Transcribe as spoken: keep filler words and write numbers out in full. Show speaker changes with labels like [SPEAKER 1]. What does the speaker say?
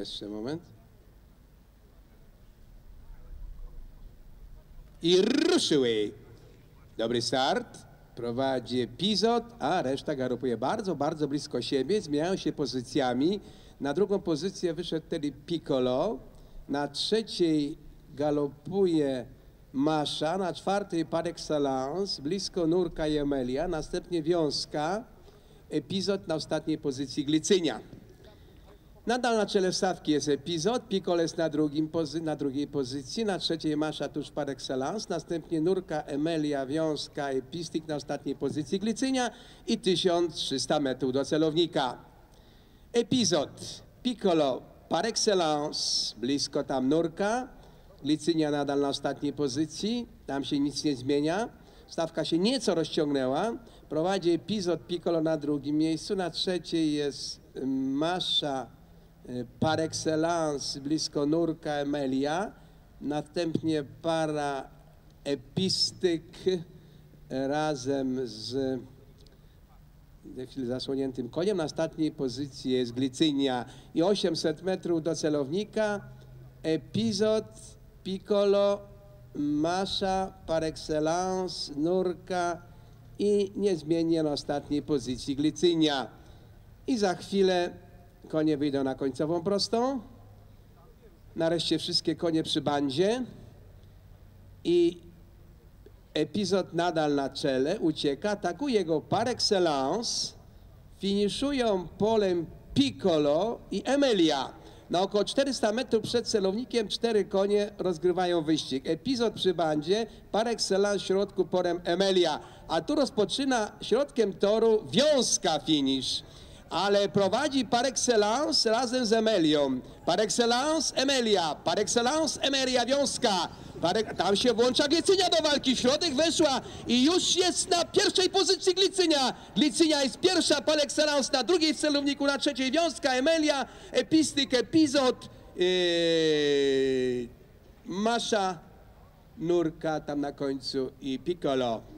[SPEAKER 1] Jeszcze moment. I ruszyły. Dobry start. Prowadzi epizod, a reszta galopuje bardzo, bardzo blisko siebie. Zmieniają się pozycjami. Na drugą pozycję wyszedł wtedy Piccolo. Na trzeciej galopuje Masza. Na czwartej Par Excellence. Blisko Nurka i Emelia. Następnie Wiązka. Epizod na ostatniej pozycji Glicynia. Nadal na czele stawki jest Epizod, Piccolo jest na, drugim pozy na drugiej pozycji, na trzeciej Masza tuż Par Excellence, następnie Nurka, Emelia, Wiązka, Epistik na ostatniej pozycji Glicynia i tysiąc trzysta metrów do celownika. Epizod, Piccolo, Par Excellence, blisko tam Nurka, Glicynia nadal na ostatniej pozycji, tam się nic nie zmienia. Stawka się nieco rozciągnęła, prowadzi Epizod, Piccolo na drugim miejscu, na trzeciej jest Masza, Par Excellence, blisko Nurka, Emelia, następnie para Epistyk razem z chwilę zasłoniętym koniem, na ostatniej pozycji jest Glicynia i osiemset metrów do celownika, Epizod, Piccolo, Masza, Par Excellence, Nurka i niezmiennie na ostatniej pozycji Glicynia. I za chwilę konie wyjdą na końcową prostą. Nareszcie wszystkie konie przy bandzie. I Epizod nadal na czele, ucieka, atakuje go Par Excellence. Finiszują polem Piccolo i Emelia. Na około czterysta metrów przed celownikiem cztery konie rozgrywają wyścig. Epizod przy bandzie, Par Excellence w środku, porem Emelia. A tu rozpoczyna środkiem toru Wiązka finisz. Ale prowadzi Par Excellence razem z Emelią. Par Excellence, Emelia, Par Excellence, Emelia, Wiązka. Tam się włącza Glicynia do walki, w środek weszła i już jest na pierwszej pozycji Glicynia. Glicynia jest pierwsza, Par Excellence na drugiej w celowniku, na trzeciej Wiązka, Emelia, Epistyk, Epizod, yy, Masza, Nurka tam na końcu i Piccolo.